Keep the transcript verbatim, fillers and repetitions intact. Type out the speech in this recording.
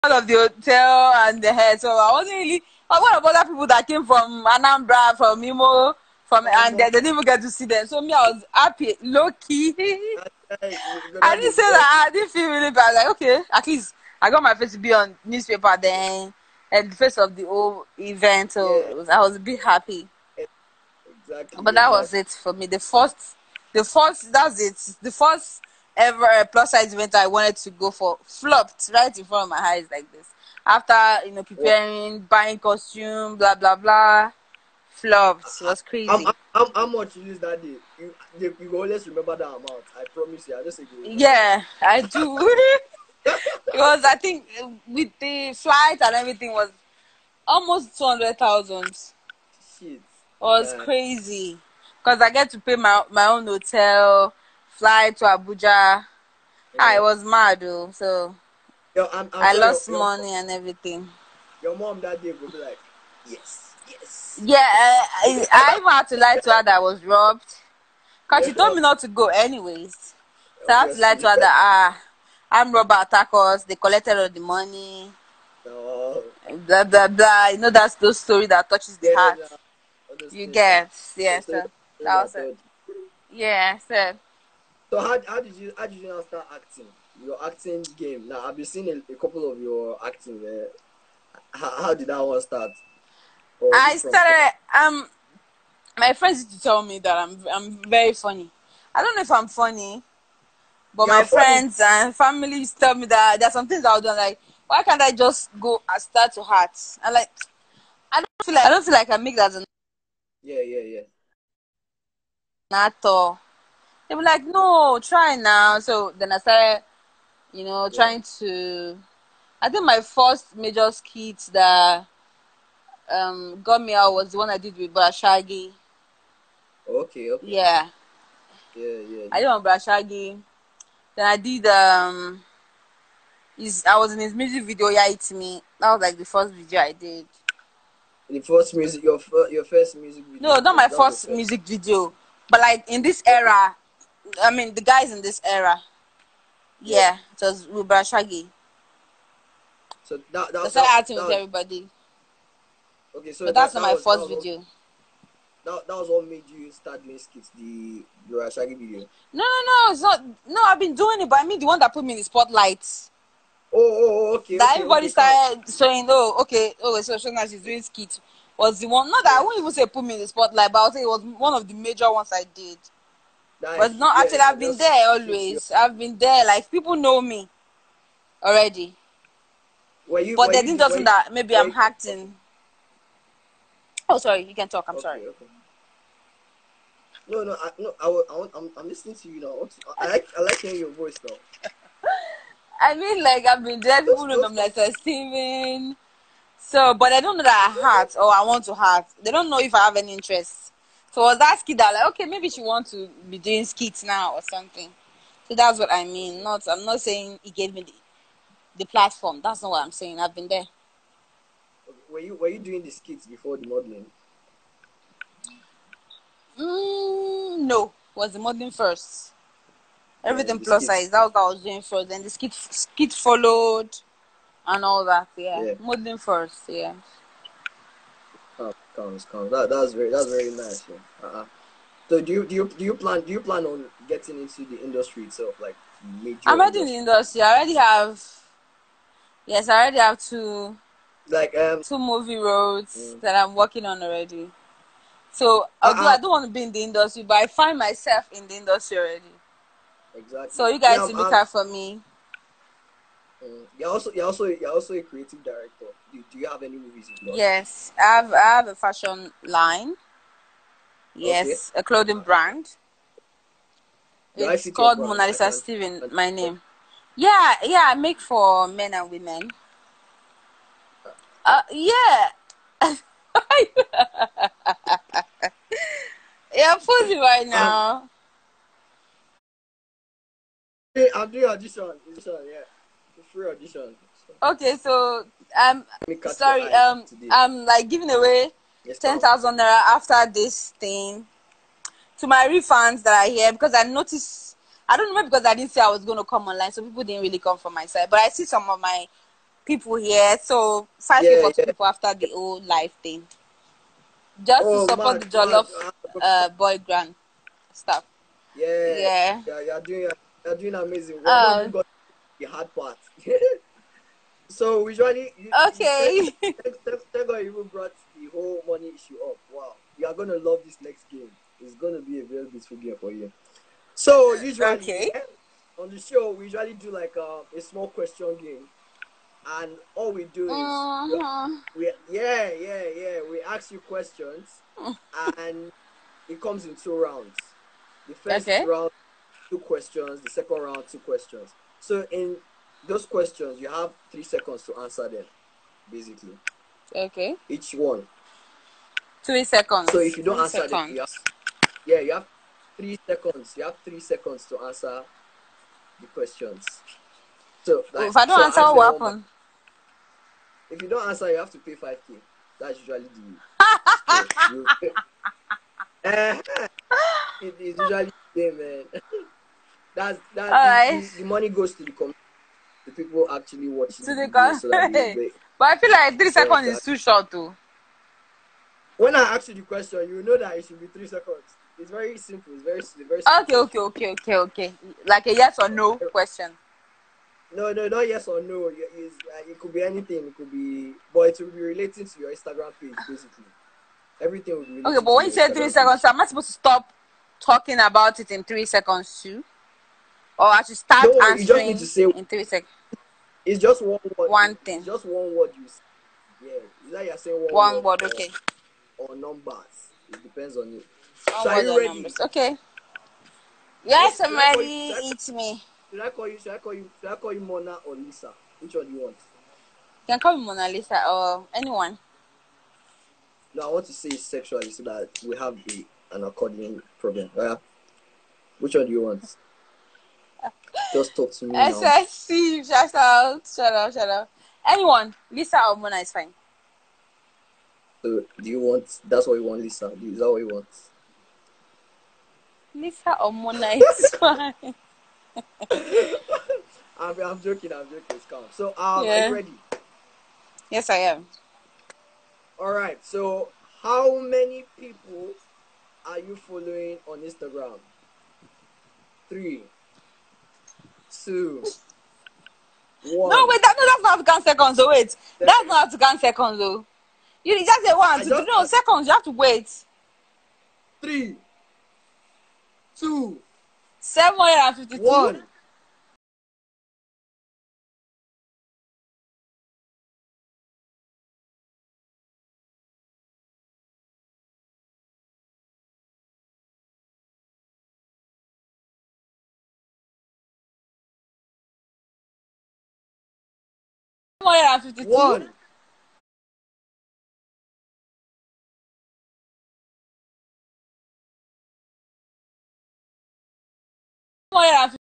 out of the hotel and the hair, so I wasn't really. But what about other people that came from Anambra, from Imo, from Oh, and no. they, they didn't even get to see them. So me, I was happy, low key. Hey, you I gonna didn't be say blessed. that. I didn't feel really bad. Like, okay, at least I got my face to be on newspaper then, and the face of the whole event. So Yeah, it was, I was a bit happy. exactly, But that was exactly. it for me. The first, the first, that's it. The first ever uh, plus size event I wanted to go for flopped right in front of my eyes like this. After you know Well, preparing, buying costume, blah blah blah, flopped. It was how, crazy. how, how how much you use that day? You, you, you will always remember that amount. I promise you. I just say you will remember that. Yeah, I do. It was, I think, uh, with the flight and everything was almost two hundred thousand. It Shit. was Guy. crazy because I get to pay my my own hotel, fly to Abuja. Ah, Yeah. it was mad though. So Yo, I'm, I'm I sure your, lost your money and everything. your mom that day will be like, yes, yes. Yeah, I, I, I even had to lie to her that I was robbed. Because she told Yeah, me not to go anyways. So I had to lie to obviously. her that, ah, I'm robber attackers. They collected all the money. No. Blah, blah, blah. You know, that's those story that touches the Yeah, heart. yeah. You Honestly, sir. get, yeah, So, so, so so that was that it. told Yeah, so So how how did you how did you now start acting? Your acting game. Now I've been seeing a, a couple of your acting. Uh, how, how did that one start? Or was I it from scratch? started, um, my friends used to tell me that I'm, I'm very funny. I don't know if I'm funny, but Yeah, my funny. friends and family used to tell me that there are some things I'll do. I'm like, why can't I just go and start to heart? And like, I don't feel like I don't feel like I make that as an Yeah, yeah, yeah. actor. They were like, no, try now. So then I started, you know, Yeah. trying to. I think my first major skit that um got me out was the one I did with Brashagi. Okay, okay. Yeah, Yeah, yeah. I did on Brashagi. Then I did um, his, I was in his music video. Yeah, it's me. That was like the first video I did. The first music, your fir- your first music No, video. not Was my that was your first first? music video, but like in this Okay. era. I mean, the guys in this era. Yeah. Yeah, it was with Brashagi. So that So I that started that, acting that with was everybody, okay. So but that's that not that my was that first was what video. that, that was what made you start doing skits. The the Shaggy video. No, no, no, it's not. No, I've been doing it, but I mean the one that put me in the spotlight. Oh, oh, oh, okay, That okay, everybody okay. Calm. started saying, "Oh, okay, oh, so Shona, she's doing skit." Was the one? Not that I Yeah. won't even say put me in the spotlight, but I'll say it was one of the major ones I did. But That not yeah, actually. yeah. I've been Just there hit you. always. I've been there. Like people know me already, Were you but were they you didn't the just were think you, that maybe were I'm you, okay, acting. Oh, sorry. You can talk. I'm sorry. okay, okay. No, no, I, no. I, wa- I want, I'm, I'm listening to you now. I, want to, I like, I like hearing your voice now. I mean, like I've been there. People Just, know me. I'm just, like Sir Steven. So, but they don't know that I heart or I want to heart. They don't know if I have any interest. So I was that skit that like, okay, maybe she wants to be doing skits now or something. So that's what I mean. okay, Not, I'm not saying he gave me the, the platform. That's not what I'm saying. I've been there. okay. Were you, were you doing the skits before the modeling? Mm, no, was the modeling first. Then Everything the plus skits. size. That was what I was doing first. Then the skit skit followed and all that. Yeah, Yeah, modeling first. Yeah. counts, counts, counts. That, that's very, that's very nice. Yeah. Uh-huh. So do you, do you, do you plan, do you plan on getting into the industry itself, like I'm major already in the industry? industry. I already have. Yes, I already have two Like um, two movie roles mm, that I'm working on already. So how, although I how, don't want to be in the industry, but I find myself in the industry already. So exactly. you Yeah, guys I'm, should look I'm out for me. mm, you're also, you're also, you're also a creative director. Do, do you have any movies you've done? Yes, I have I have a fashion line. Okay. Yes, a clothing brand. Do I It's fit your called brand? Mona I Lisa can, Steven, can my name. Yeah, yeah, I make for men and women. Uh, yeah. Yeah, I'm posing right um, now. hey, I'm doing audition. Audition, yeah. Free audition. So Okay, so um, let me catch your sorry, eye um, today. I'm like giving away Yes, ten come. thousand naira after this thing to my refunds that are here because I noticed. I don't know maybe because I didn't say I was going to come online, so people didn't really come from my side. But I see some of my people here. So five K Yeah, for two yeah. people after the whole life thing. Just to Oh, support the mad, mad. Jollof Ah, uh boy grand stuff. yeah, Yeah. yeah, you're doing you're doing amazing. We have not even Uh got the hard part. So usually, you, you thank, okay. thank, thank, thank God you even brought the whole money issue up. Wow, you are gonna love this next game. It's gonna be a very beautiful game for you. So usually, Okay. yeah, on the show we usually do like uh, a small question game, and all we do is we, Mm-hmm. we yeah yeah yeah we ask you questions, and it comes in two rounds. The first Okay. round, two questions. The second round, two questions. So in those questions, you have three seconds to answer them, basically, Okay. each one. Three So if seconds. you don't Three answer them, you have, seconds. yeah, you have three seconds. You have three seconds to answer the questions. So Oh, like, if I don't so answer, I ask what them will one by. happen? If you don't answer, you have to pay five k. That's usually the. So you. Eh, it is usually the game, man. That's that the, Alright. the, the money goes to the community, the people actually watching To the the video, con- so that they, they But I feel like three yeah, seconds is exactly. too short too. When I ask you the question, you know that it should be three seconds. It's very simple. It's very it's a very simple Okay, okay, question. okay, okay, okay. Like a yes or no question. No, no, not yes or no. It's, uh, it could be anything. It could be, but it will be relating to your Instagram page, basically. Everything will be Okay, relating but to when you your say three Instagram page. seconds, am I supposed to stop talking about it in three seconds too? Or I should start Don't worry. You just need to answering say in three seconds? it's just one word. One It's thing. just one word you say. Yeah, is that you're saying one One word word, or okay. or numbers? It depends on you. So One are word you or ready? numbers. Okay. Let's, Yes, I'm should I call you? ready. Should I, Eat me. should I call you? Should I call you? Should I call you Mona or Lisa? Which one do you want? You can call me Mona Lisa or anyone. No, I want to say it sexually so that we have the an according problem. Uh, which one do you want? Just talk to me S now. S C. Shout out. Shout out. Shout out. Anyone. Lisa or Mona is fine. So, do you want? That's what you want, Lisa. Is that what you want? Lisa or Mona is fine. I'm, I'm joking. I'm joking. It's calm. So, um, are you Yeah. ready? Yes, I am. All right. So, how many people are you following on Instagram? Three, two, No, one. wait. That, no, that's not how to count seconds. Oh, wait. That's Seconds. not how to count seconds, though. You just say one, I two, three. just No, seconds. You have to wait. three, two, seven hundred fifty-two. one. seven hundred fifty-two. One. seven hundred